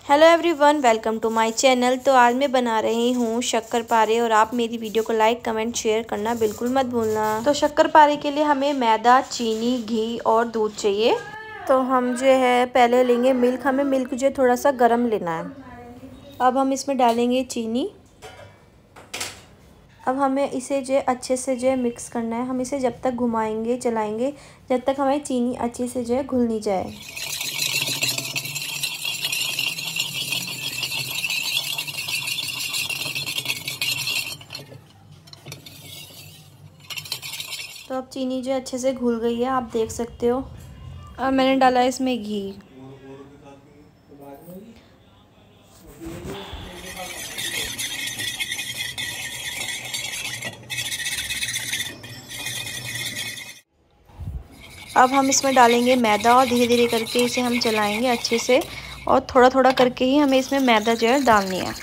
Hello everyone, welcome to my channel. तो आज मैं बना रही हूँ शक्करपारे और आप मेरी वीडियो को लाइक कमेंट शेयर करना बिल्कुल मत भूलना। तो शक्करपारे के लिए हमें मैदा, चीनी, घी और दूध चाहिए। तो हम जो है पहले लेंगे मिल्क। हमें मिल्क जो है थोड़ा सा गर्म लेना है। अब हम इसमें डालेंगे चीनी। अब हमें इसे जो है अच्छे से जो है मिक्स करना है। हम इसे जब तक घुमाएंगे चलाएंगे जब तक हमारी चीनी अच्छे से जो है घुल नहीं जाए। तो अब चीनी जो अच्छे से घुल गई है, आप देख सकते हो। अब मैंने डाला इसमें घी। अब हम इसमें डालेंगे मैदा और धीरे धीरे करके इसे हम चलाएंगे अच्छे से, और थोड़ा थोड़ा करके ही हमें इसमें मैदा जो है डालनी है।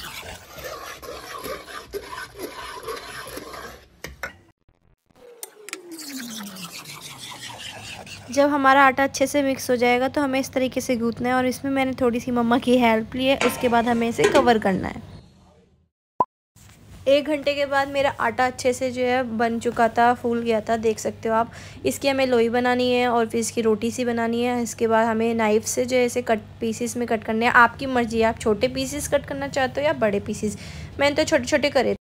जब हमारा आटा अच्छे से मिक्स हो जाएगा तो हमें इस तरीके से गूंथना है, और इसमें मैंने थोड़ी सी मम्मा की हेल्प ली है। उसके बाद हमें इसे कवर करना है। 1 घंटे के बाद मेरा आटा अच्छे से जो है बन चुका था, फूल गया था, देख सकते हो आप। इसकी हमें लोई बनानी है और फिर इसकी रोटी सी बनानी है। इसके बाद हमें नाइफ़ से जो है इसे पीसेस में कट करने हैं। आपकी मर्ज़ी है, आप छोटे पीसेस कट करना चाहते हो या बड़े पीसेस। मैंने तो छोटे छोटे करे